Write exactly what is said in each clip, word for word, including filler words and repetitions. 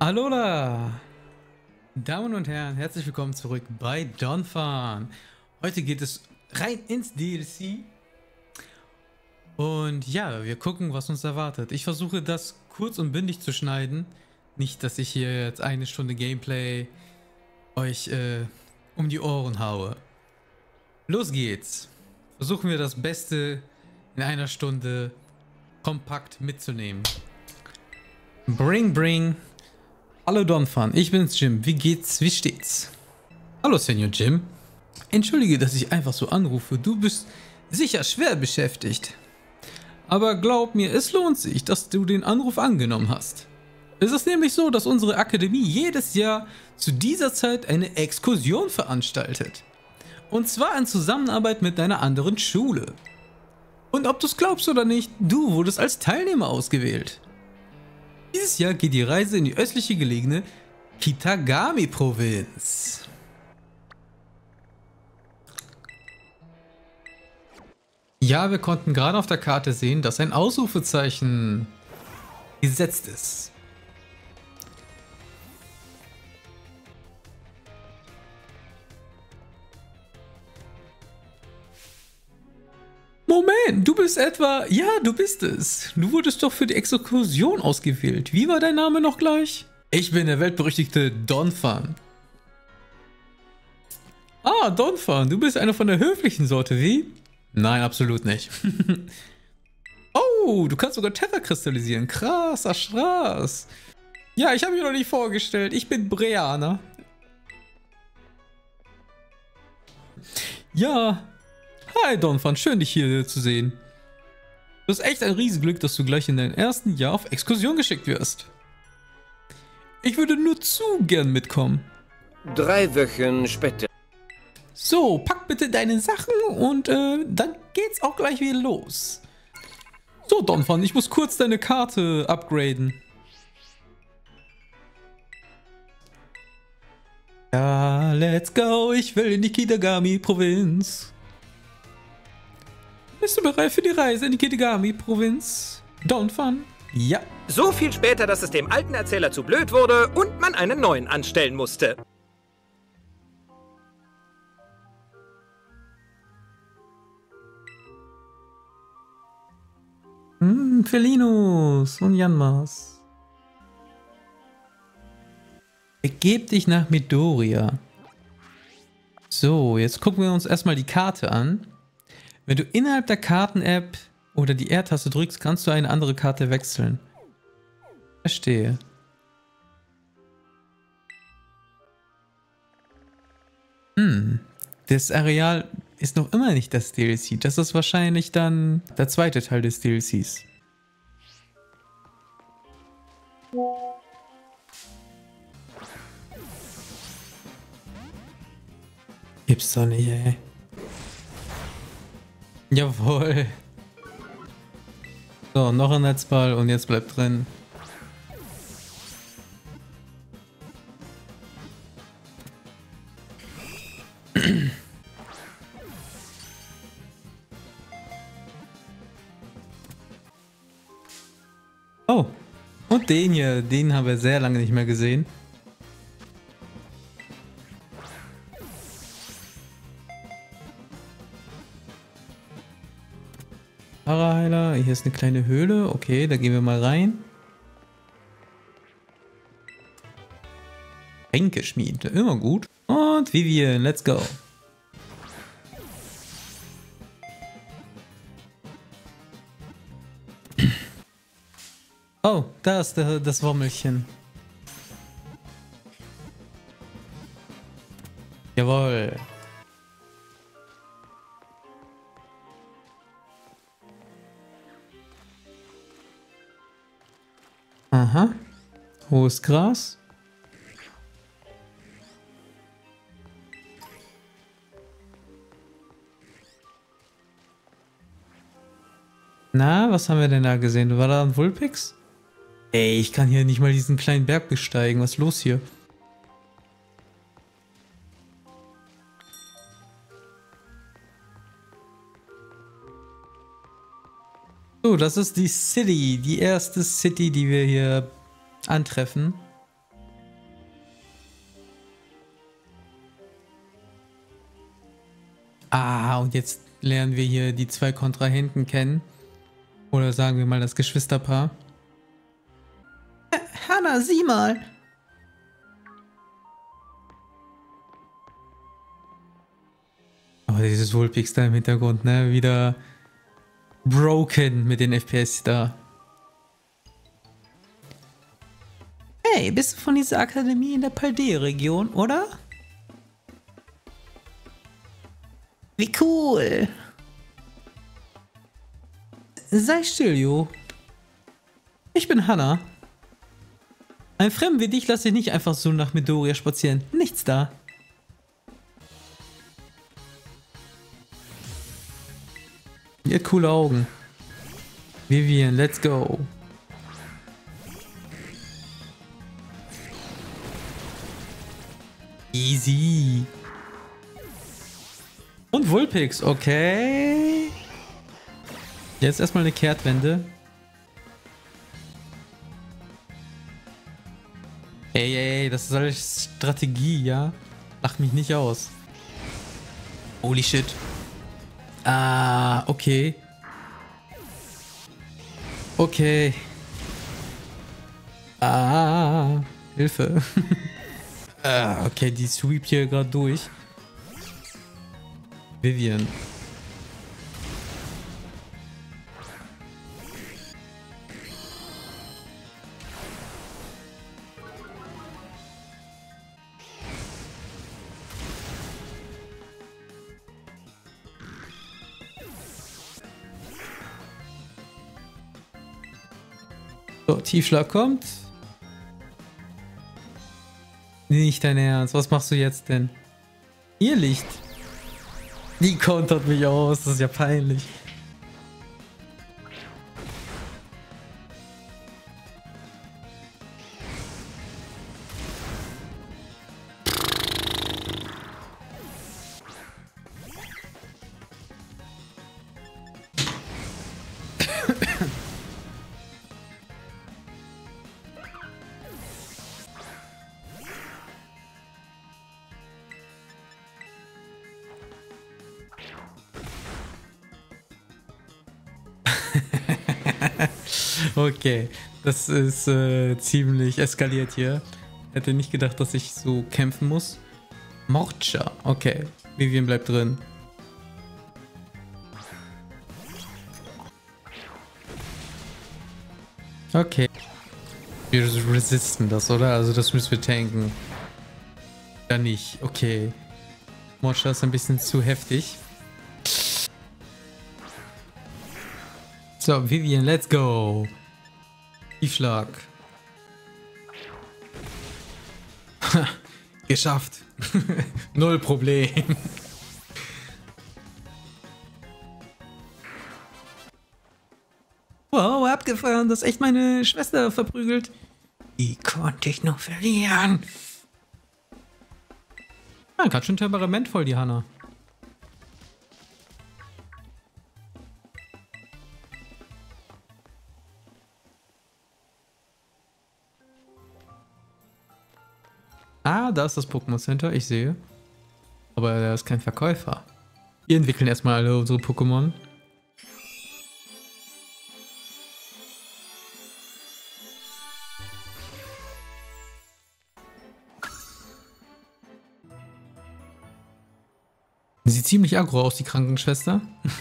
Alola! Damen und Herren, herzlich willkommen zurück bei Donphan. Heute geht es rein ins D L C. Und ja, wir gucken, was uns erwartet. Ich versuche das kurz und bündig zu schneiden. Nicht, dass ich hier jetzt eine Stunde Gameplay euch äh, um die Ohren haue. Los geht's. Versuchen wir das Beste in einer Stunde kompakt mitzunehmen. Bring, bring. Hallo Donphan, ich bin's Jim. Wie geht's? Wie steht's? Hallo Senior Jim. Entschuldige, dass ich einfach so anrufe. Du bist sicher schwer beschäftigt. Aber glaub mir, es lohnt sich, dass du den Anruf angenommen hast. Es ist nämlich so, dass unsere Akademie jedes Jahr zu dieser Zeit eine Exkursion veranstaltet. Und zwar in Zusammenarbeit mit einer anderen Schule. Und ob du es glaubst oder nicht, du wurdest als Teilnehmer ausgewählt. Dieses Jahr geht die Reise in die östliche gelegene Kitagami-Provinz. Ja, wir konnten gerade auf der Karte sehen, dass ein Ausrufezeichen gesetzt ist. Moment, du bist etwa... Ja, du bist es. Du wurdest doch für die Exkursion ausgewählt. Wie war dein Name noch gleich? Ich bin der weltberüchtigte Donphan. Ah, Donphan, du bist einer von der höflichen Sorte, wie? Nein, absolut nicht. Oh, du kannst sogar Tether kristallisieren. Krass, ach krass. Ja, ich habe mich noch nicht vorgestellt. Ich bin Breana. Ja... Hi Donphan, schön dich hier zu sehen. Du hast echt ein Riesenglück, dass du gleich in deinem ersten Jahr auf Exkursion geschickt wirst. Ich würde nur zu gern mitkommen. Drei Wochen später. So, pack bitte deine Sachen und äh, dann geht's auch gleich wieder los. So Donphan, ich muss kurz deine Karte upgraden. Ja, let's go, ich will in die Kitagami-Provinz. Bist du bereit für die Reise in die Kitagami-Provinz? Donphan? Ja. So viel später, dass es dem alten Erzähler zu blöd wurde und man einen neuen anstellen musste. Hm, Felinos und Yanmas. Begeb dich nach Midoriya. So, jetzt gucken wir uns erstmal die Karte an. Wenn du innerhalb der Karten-App oder die R-Taste drückst, kannst du eine andere Karte wechseln. Verstehe. Hm, das Areal ist noch immer nicht das D L C. Das ist wahrscheinlich dann der zweite Teil des D L Cs. Gibt's doch nicht, ey. Jawohl. So, noch ein Netzball und jetzt bleibt drin. Oh, und den hier, den haben wir sehr lange nicht mehr gesehen. Paraheiler, hier ist eine kleine Höhle. Okay, da gehen wir mal rein. Tränkeschmied, immer gut. Und Vivian, let's go. Oh, da ist der, das Wommelchen. Jawohl. Aha. Hohes Gras. Na, was haben wir denn da gesehen? War da ein Vulpix? Ey, ich kann hier nicht mal diesen kleinen Berg besteigen. Was ist los hier? So, das ist die City. Die erste City, die wir hier antreffen. Ah, und jetzt lernen wir hier die zwei Kontrahenten kennen. Oder sagen wir mal das Geschwisterpaar. Äh, Hannah, sieh mal. Aber dieses Vulpix da im Hintergrund, ne? Wieder broken mit den F P S da. Hey, bist du von dieser Akademie in der Paldea-Region, oder? Wie cool. Sei still, Jo. Ich bin Hannah. Ein Fremden wie dich lasse ich nicht einfach so nach Midoriya spazieren. Nichts da. Die hat coole Augen. Vivian, let's go. Easy. Und Vulpix, okay. Jetzt erstmal eine Kehrtwende. Ey, ey, das ist alles Strategie, ja? Lach mich nicht aus. Holy shit. Ah, okay. Okay. Ah, Hilfe. ah, okay, die sweept hier gerade durch. Vivian. So, Tiefschlag kommt. Nicht dein Ernst. Was machst du jetzt denn? Ihr Licht. Die kontert mich aus. Das ist ja peinlich. Okay, das ist äh, ziemlich eskaliert hier. Hätte nicht gedacht, dass ich so kämpfen muss. Morcha, okay. Vivian bleibt drin. Okay. Wir resisten das, oder? Also das müssen wir tanken. Ja nicht, okay. Morcha ist ein bisschen zu heftig. So, Vivian, let's go. Tiefschlag. Geschafft. Null Problem. Wow, abgefahren. Das ist echt meine Schwester verprügelt. Wie konnte ich noch verlieren? Ja, ganz schön temperamentvoll, die Hannah. Ah, da ist das Pokémon Center, ich sehe. Aber er ist kein Verkäufer. Wir entwickeln erstmal alle unsere Pokémon. Sieht ziemlich aggro aus, die Krankenschwester.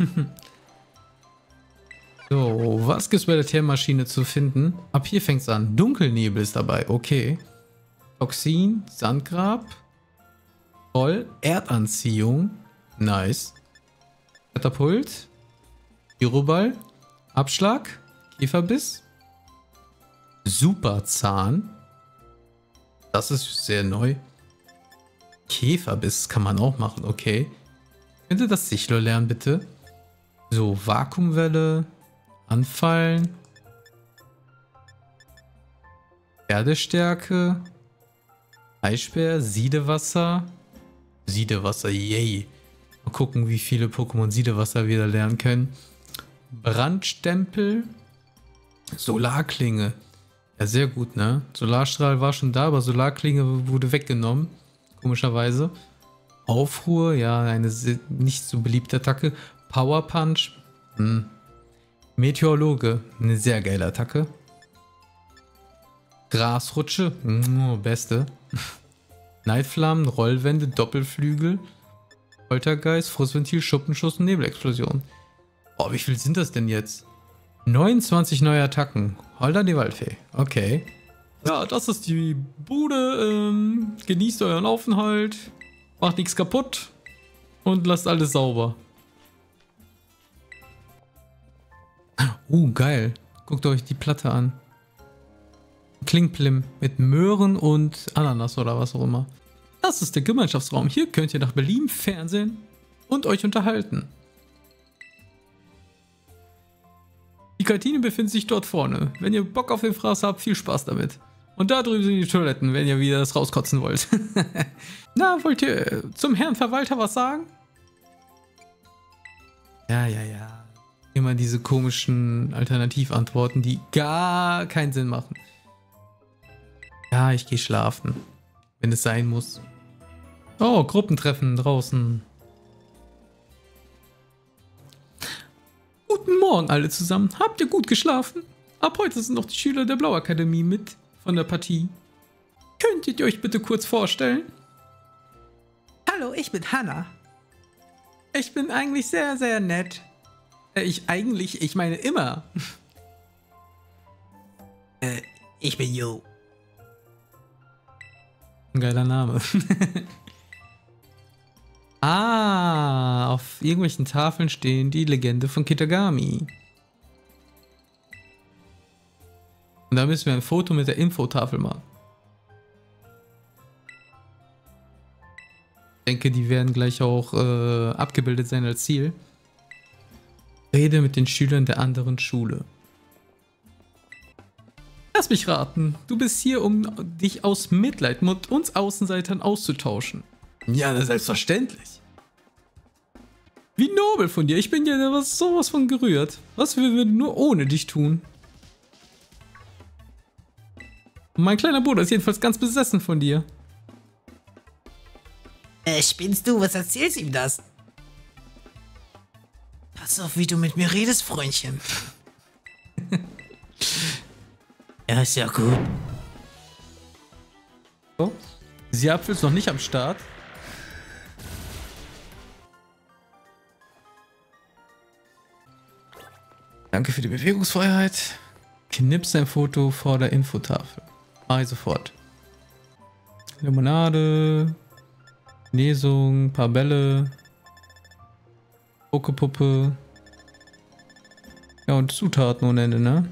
So, was gibt's bei der Thermaschine zu finden? Ab hier fängt's an. Dunkelnebel ist dabei, okay. Toxin, Sandgrab, Voll, Erdanziehung, nice. Katapult, Gyroball, Abschlag, Käferbiss, Superzahn, das ist sehr neu. Käferbiss kann man auch machen, okay. Könnte das Sichlo lernen, bitte? So, Vakuumwelle, Anfallen, Pferdestärke, Eisbär, Siedewasser. Siedewasser, yay. Mal gucken, wie viele Pokémon Siedewasser wir da lernen können. Brandstempel. Solarklinge. Ja, sehr gut, ne? Solarstrahl war schon da, aber Solarklinge wurde weggenommen. Komischerweise. Aufruhr, ja, eine nicht so beliebte Attacke. Power Punch, hm. Meteorologe, eine sehr geile Attacke. Grasrutsche, oh, beste. Neidflammen, Rollwände, Doppelflügel, Poltergeist, Frustventil, Schuppenschuss und Nebelexplosion. Oh, wie viel sind das denn jetzt? neunundzwanzig neue Attacken. Holder die Waldfee. Okay. Ja, das ist die Bude. Ähm, genießt euren Aufenthalt. Macht nichts kaputt. Und lasst alles sauber. Uh, geil. Guckt euch die Platte an. Klingplim mit Möhren und Ananas oder was auch immer. Das ist der Gemeinschaftsraum. Hier könnt ihr nach Berlin fernsehen und euch unterhalten. Die Kantine befindet sich dort vorne. Wenn ihr Bock auf den Fraß habt, viel Spaß damit. Und da drüben sind die Toiletten, wenn ihr wieder das rauskotzen wollt. Na, wollt ihr zum Herrn Verwalter was sagen? Ja, ja, ja. Immer diese komischen Alternativantworten, die gar keinen Sinn machen. Ja, ich gehe schlafen, wenn es sein muss. Oh, Gruppentreffen draußen. Guten Morgen alle zusammen. Habt ihr gut geschlafen? Ab heute sind noch die Schüler der Blauakademie mit von der Partie. Könntet ihr euch bitte kurz vorstellen? Hallo, ich bin Hannah. Ich bin eigentlich sehr, sehr nett. Äh, ich eigentlich, ich meine immer. äh, ich bin Jo. Ein geiler Name. Ah, auf irgendwelchen Tafeln stehen die Legende von Kitagami. Und da müssen wir ein Foto mit der Infotafel machen. Ich denke, die werden gleich auch äh, abgebildet sein als Ziel. Rede mit den Schülern der anderen Schule. Lass mich raten, du bist hier, um dich aus Mitleid mit uns Außenseitern auszutauschen. Ja, das ist selbstverständlich. Wie nobel von dir, ich bin ja was, sowas von gerührt. Was würden wir nur ohne dich tun? Und mein kleiner Bruder ist jedenfalls ganz besessen von dir. Äh, spinnst du? Was erzählst ihm das? Pass auf, wie du mit mir redest, Freundchen. Ja, ist ja gut. So. Siapfel ist noch nicht am Start. Danke für die Bewegungsfreiheit. Knips ein Foto vor der Infotafel. Mach ich sofort. Limonade. Lesung, paar Bälle. Pokepuppe. Ja, und Zutaten ohne Ende, ne?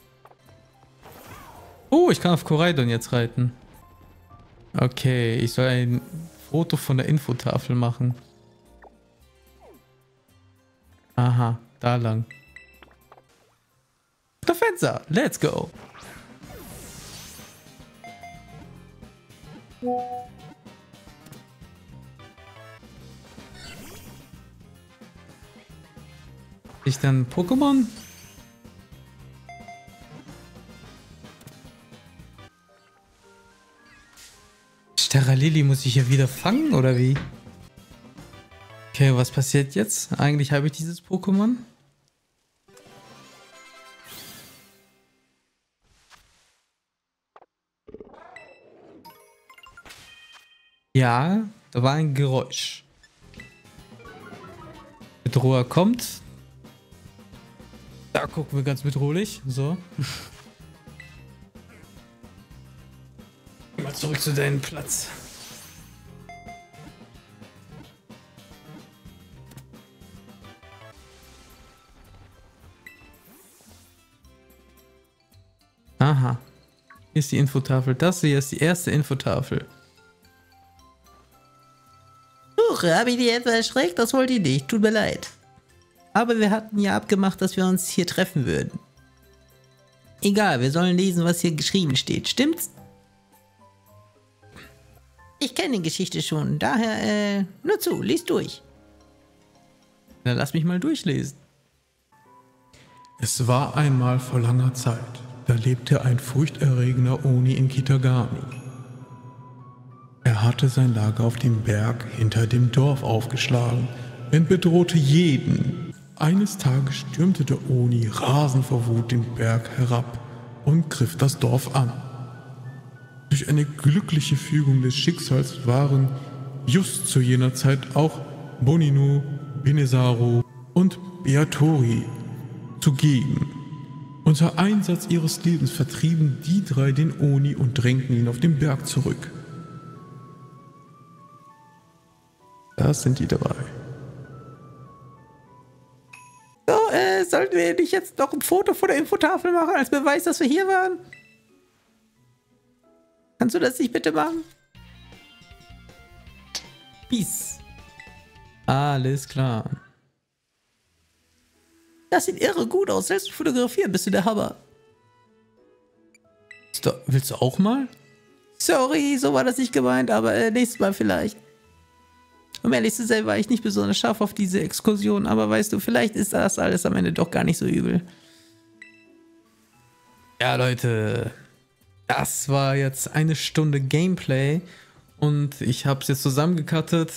Oh, ich kann auf Koraidon jetzt reiten. Okay, ich soll ein Foto von der Infotafel machen. Aha, da lang. Der Fenster, let's go. Ich dann Pokémon? Steralili muss ich hier wieder fangen, oder wie? Okay, was passiert jetzt? Eigentlich habe ich dieses Pokémon. Ja, da war ein Geräusch. Bedroher kommt. Da gucken wir ganz bedrohlich. So. Geh mal zurück zu deinem Platz. Aha. Hier ist die Infotafel. Das hier ist die erste Infotafel. Huch, habe ich dich etwa erschreckt? Das wollte ich nicht. Tut mir leid. Aber wir hatten ja abgemacht, dass wir uns hier treffen würden. Egal, wir sollen lesen, was hier geschrieben steht. Stimmt's? Ich kenne die Geschichte schon. Daher, äh, nur zu. Lies durch. Dann lass mich mal durchlesen. Es war einmal vor langer Zeit. Da lebte ein furchterregender Oni in Kitagami. Er Er hatte sein Lager auf dem Berg hinter dem Dorf aufgeschlagen und bedrohte jeden. Eines Tages stürmte der Oni rasend vor Wut den Berg herab und griff das Dorf an. Durch eine glückliche Fügung des Schicksals waren just zu jener Zeit auch Bonino, Benesaru und Beatori zugegen. Unter Einsatz ihres Lebens vertrieben die drei den Oni und drängten ihn auf den Berg zurück. Das sind die drei. So, äh, sollten wir nicht jetzt noch ein Foto vor der Infotafel machen, als Beweis, dass wir hier waren? Kannst du das nicht bitte machen? Peace. Alles klar. Das sieht irre gut aus. Selbst fotografieren bist du der Hammer. Willst du auch mal? Sorry, so war das nicht gemeint, aber äh, nächstes Mal vielleicht. Um ehrlich zu sein, war ich nicht besonders scharf auf diese Exkursion, aber weißt du, vielleicht ist das alles am Ende doch gar nicht so übel. Ja, Leute, das war jetzt eine Stunde Gameplay und ich habe es jetzt zusammengekattet.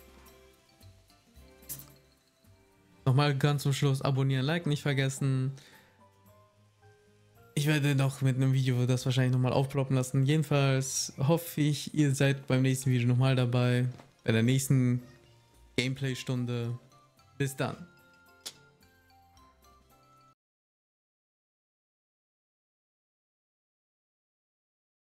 Nochmal ganz zum Schluss abonnieren, liken nicht vergessen. Ich werde noch mit einem Video das wahrscheinlich nochmal aufploppen lassen. Jedenfalls hoffe ich, ihr seid beim nächsten Video nochmal dabei. Bei der nächsten Gameplay-Stunde. Bis dann.